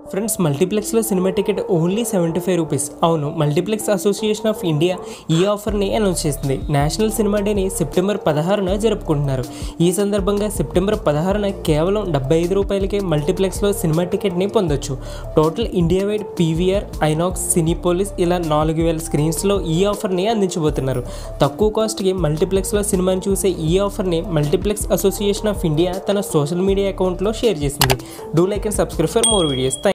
Friends మల్టీప్లెక్స్లో cinema ticket only 75 rupees. అవును, multiplex association of India ఈ ఆఫర్ని అనౌన్స్ చేసింది. నేషనల్ సినిమా డేని సెప్టెంబర్ 16న జరుపుకుంటున్నారు. ఈ సందర్భంగా సెప్టెంబర్ 16న కేవలం 75 రూపాయలకే మల్టీప్లెక్స్లో సినిమా టికెట్ని పొందొచ్చు. Total India wide PVR, INOX, Cinepolis ఇలా 4000 స్క్రీన్స్లో ఈ ఆఫర్ని అందించబోతున్నారు. తక్కువ కాస్ట్కి మల్టీప్లెక్స్లో సినిమాని చూసే ఈ ఆఫర్ని మల్టీప్లెక్స్ అసోసియేషన్ ఆఫ్ ఇండియా తన సోషల్ మీడియా అకౌంట్లో షేర్ చేసింది. Do like and subscribe for more videos.